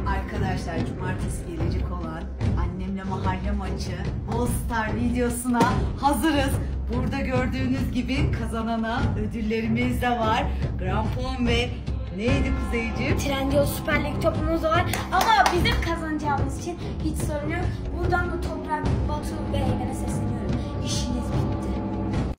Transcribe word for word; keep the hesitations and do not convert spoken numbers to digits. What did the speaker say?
Arkadaşlar cumartesi gelecek olan annemle mahalle maçı All Star videosuna hazırız. Burada gördüğünüz gibi kazanana ödüllerimiz de var. Grampon ve neydi Kuzeyciğim? Trendyol Süper Lig topumuz var ama bizim kazanacağımız için hiç sorun yok. Buradan da Toprak, Batu ve Eymen'e sesleniyorum. İşiniz bitti.